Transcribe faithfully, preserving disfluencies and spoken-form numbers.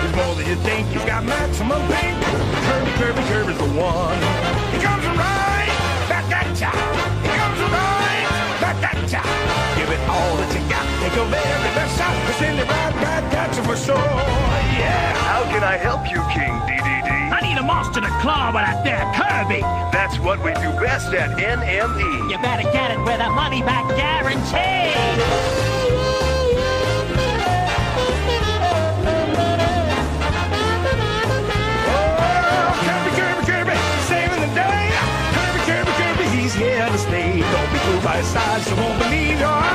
Kirby's more than you think. He's got maximum pink. Kirby, Kirby, Kirby's the one. He comes right back at ya. He comes right back at ya. Give it all that you got. Take your very best shot. Send it right back at you for sure. Yeah. How can I help you, King D D D? I need a monster to claw with that there Kirby. That's what we do best at N M E. You better get it with a money back guarantee. Here to stay. Don't be fooled by his size, you won't believe your